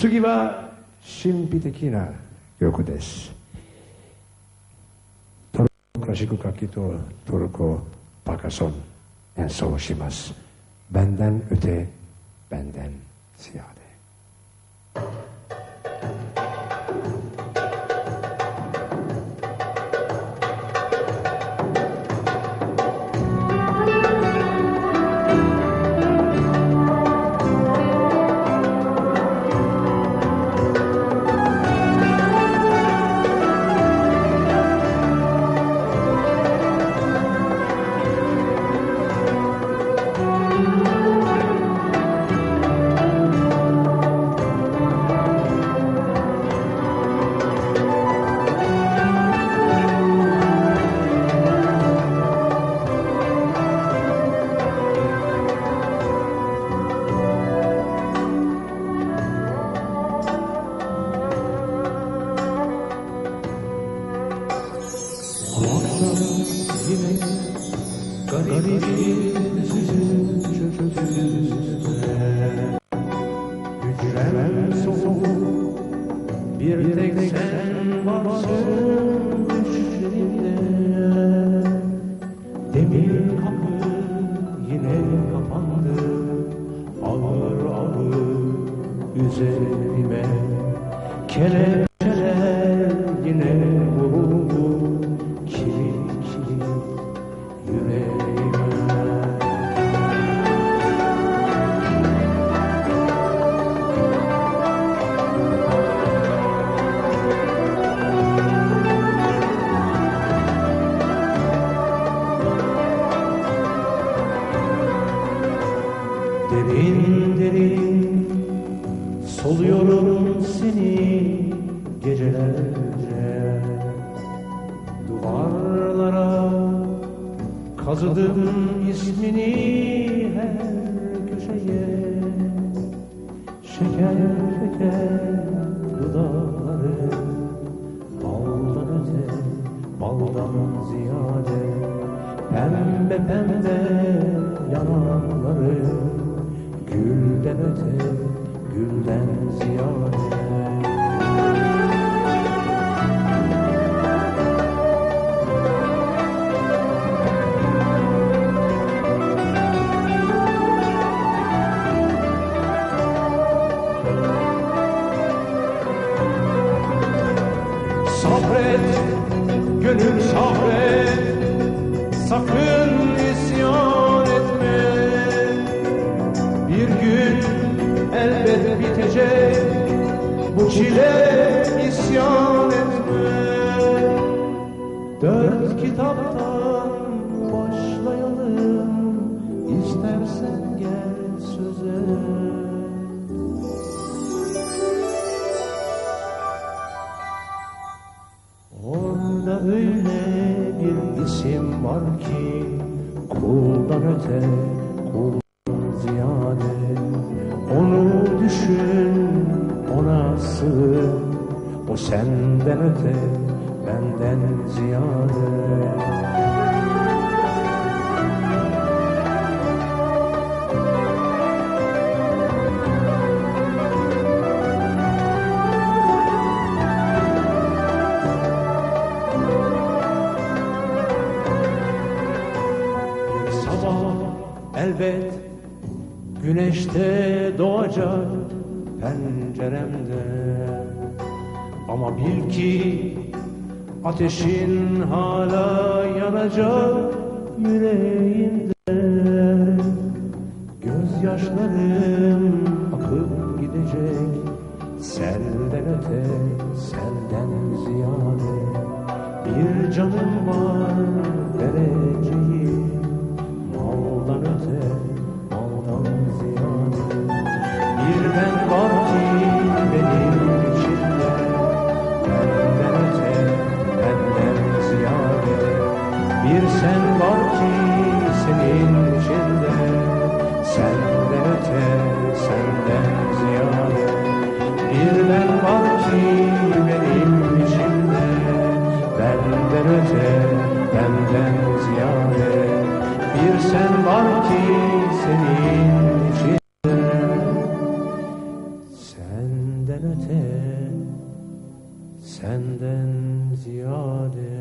次は神秘的な曲です。トルコクラシック楽器とトルコパーカッション演奏します。Benden öte, benden ziyade. Bir tek sen varsın düşlerinde. Demir kapı yine kapandı, ağır ağır üzerime. Kelepçeler yine vuruldu, kilit kilit yüreğime. Derin derin soluyorum seni gecelerce. Duvarlara kazıdım ismini her köşeye. Şeker şeker dudakları, baldan öte, baldan ziyade. Pembe pembe yanakları, gülden öte, gülden ziyade. Sabret, gönül sabret, sakın isyan etme. Bir gün elbet bitecek bu çile, isyan etme. Dört kitaptan başlayalım, istersen gel söze. Orada öyle bir isim var ki, kuldan öte, kuldan ziyade. Onu düşün, ona sığın, o senden öte, benden ziyade. Elbet güneşte doğacak penceremde. Ama bil ki ateşin hala yanacak yüreğimde. Gözyaşlarım akıp gidecek, selden öte, selden ziyade. Bir canım var vereceğim, maldan öte, maldan ziyade. Bir ben var ki benim içimde, benden öte, benden ziyade. Bir sen var ki senin içinde, senden öte, senden ziyade. Bir ben var ki benim içimde, benden öte, benden ziyade. Bir sen var ki senin içinde, senden öte senden ziyade